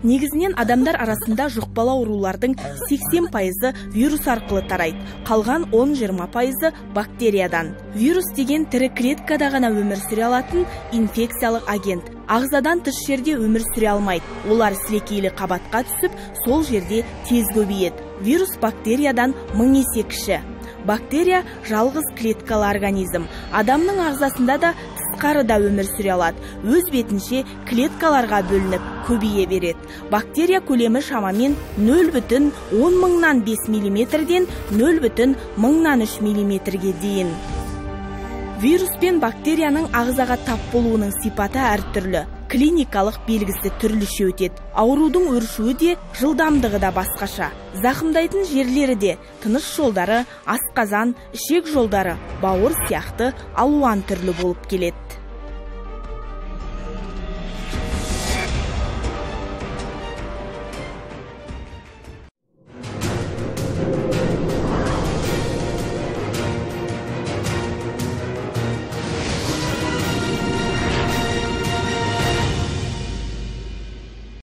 Негізінен адамдар арасында жұқпалы аурулардың 80% вирус арқылы тарайды. Қалған 10-20% бактериядан. Вирус деген тірі клеткада ғана өмір сүре алатын инфекциялық агент. Ағзадан тыс жерде өмір сүре алмайды. Олар сілекейлі қабатқа түсіп, сол жерде тез көбейеді. Вирус бактериядан 1000 есе кіші. Бактерия жалғыз клеткалы организм. Адамның ағзасында да тысқарыда өмір сүре алады. Өз бетінше клеткаларға бөлініп көбейе береді. Бактерия көлемі шамамен 0,10 мыңнан 5 мм-ден 0,10 мыңнан 3 мм-ге дейін. Вирус пен бактерияның ағзаға тап болуының сипаты әртүрлі. Клиникалық белгісі түрліше өтеді. Аурудың өршуі де, жылдамдығы да басқаша. Зақымдайтын жерлері де, тыныс жолдары, асқазан, ішек жолдары, бауыр сияқты алуан түрлі болып келеді.